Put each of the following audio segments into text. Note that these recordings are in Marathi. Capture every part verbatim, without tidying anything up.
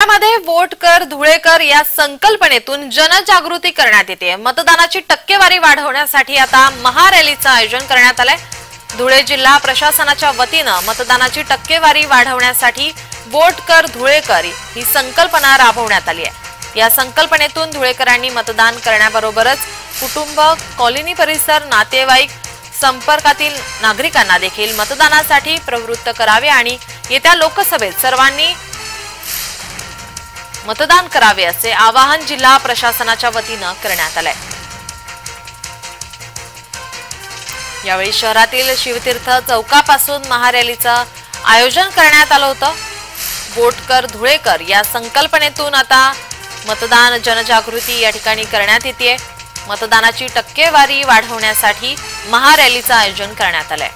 धुळ्यामध्ये वोट कर धुळेकर या संकल्पनेतून जनजागृती करण्यात येते। मतदानाची टक्केवारी वाढवण्यासाठी आता महारॅलीचं आयोजन करण्यात आलंय। धुळे जिल्हा प्रशासनाच्या वतीने मतदानाची टक्केवारी वाढवण्यासाठी वोट कर धुळेकर ही संकल्पना राबवण्यात आली आहे। या संकल्पनेतून धुळेकरांनी मतदान करण्याबरोबरच कुटुंब, कॉलनी परिसर, नातेवाईक, संपर्कातील नागरिकांना देखील मतदानासाठी प्रवृत्त करावे आणि येत्या लोकसभेत सर्वांनी मतदान करावे असे आवाहन जिल्हा प्रशासनाच्या वतीने करण्यात आले। यावेळी शहरातील शिवतीर्थ चौकापासून महारॅलीचं आयोजन करण्यात आलं होतं। वोट कर धुळेकर या संकल्पनेतून आता मतदान जनजागृती या ठिकाणी करण्यात येते। मतदानाची टक्केवारी वाढवण्यासाठी महारॅलीचं आयोजन करण्यात आलंय।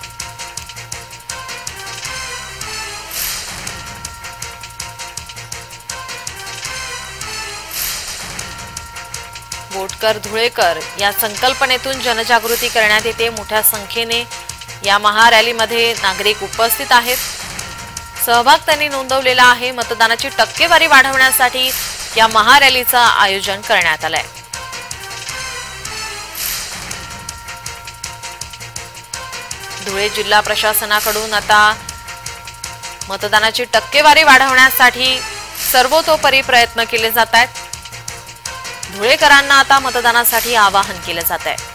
वोट कर धुळेकर या संकल्पनेतून जनजागृती करण्यात येते। मोठ्या संख्येने या महारॅलीमध्ये नागरिक उपस्थित आहेत, सहभाग त्यांनी नोंदवलेला आहे। मतदानाची टक्केवारी वाढवण्यासाठी या महारॅलीचं आयोजन करण्यात आलंय। धुळे जिल्हा प्रशासनाकडून आता मतदानाची टक्केवारी वाढवण्यासाठी सर्वतोपरी प्रयत्न केले जात आहेत। धुळेकरांना आता मतदानासाठी आवाहन केले जात आहे।